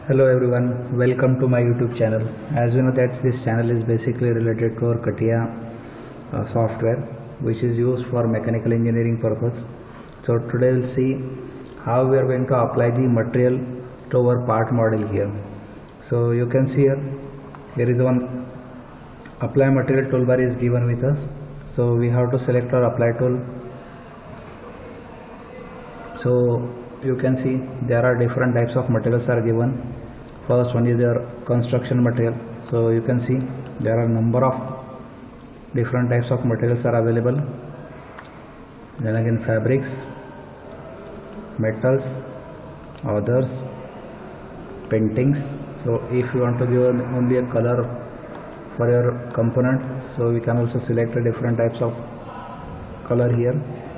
Hello everyone, welcome to my YouTube channel. As we know that this channel is basically related to our CATIA software which is used for mechanical engineering purpose. So today we'll see how we are going to apply the material to our part model here. So you can see here is one apply material toolbar is given with us. So we have to select our apply tool. So you can see there are different types of materials are given. First one is your construction material. So you can see there are number of different types of materials are available. Then again fabrics, metals, others, paintings. So if you want to give only a color for your component, so we can also select a different types of color here.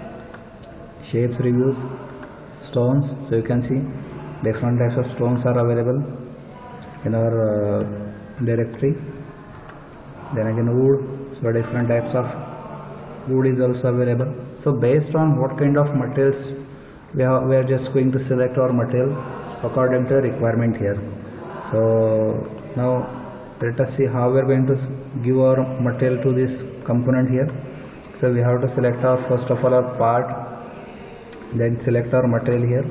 Shapes reviews, stones. So you can see different types of stones are available in our directory. Then again wood, so different types of wood is also available. So based on what kind of materials we are just going to select our material according to the requirement here. So now let us see how we are going to give our material to this component here. So we have to select our first of all our part, then select our material here.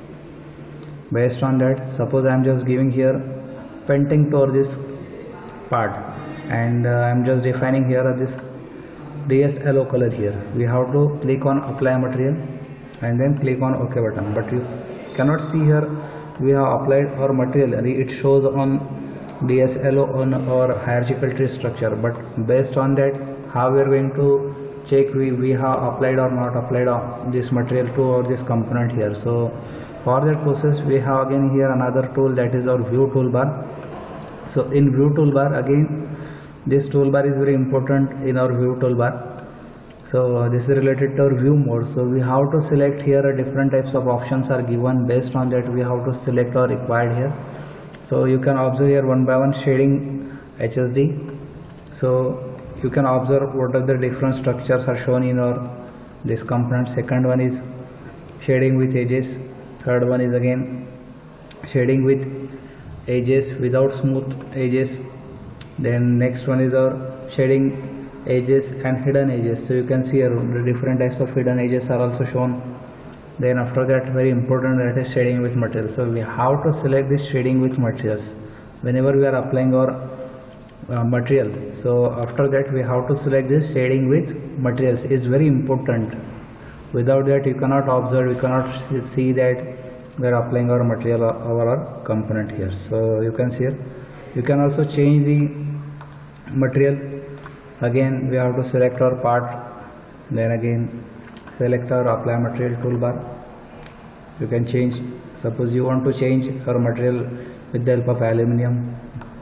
Based on that, suppose I am just giving here painting to this part, and I am just defining here this DS yellow color here. We have to click on apply material and then click on OK button, but you cannot see here we have applied our material and it shows on DS yellow on our hierarchical tree structure. But based on that, how we are going to check we have applied or not applied this material to or this component here. So for that process we have again here another tool, that is our view toolbar. So in view toolbar, again this toolbar is very important in our view toolbar. So this is related to our view mode. So we have to select here different types of options are given. Based on that we have to select or required here. So you can observe here one by one shading HSD. So you can observe what are the different structures are shown in our this component. Second one is shading with edges. Third one is again shading with edges without smooth edges. Then next one is our shading edges and hidden edges. So you can see here the different types of hidden edges are also shown. Then after that, very important, that is shading with materials. So we have to select this shading with materials whenever we are applying our material. So after that we have to select this shading with materials is very important. Without that you cannot observe, you cannot see that we are applying our material over our component here. So you can see here, you can also change the material. Again we have to select our part, then again select our apply material toolbar. You can change, suppose you want to change our material with the help of aluminum.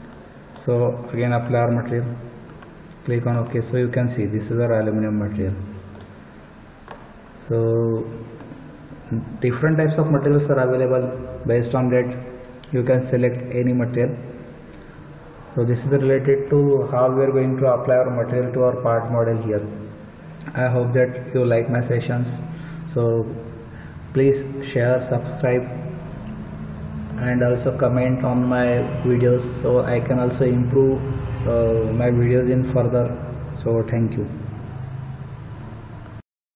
So again apply our material, click on OK. So you can see this is our aluminum material. So different types of materials are available. Based on that you can select any material. So this is related to how we are going to apply our material to our part model here. I hope that you like my sessions. So please share, subscribe and also comment on my videos so I can also improve my videos in further. So thank you.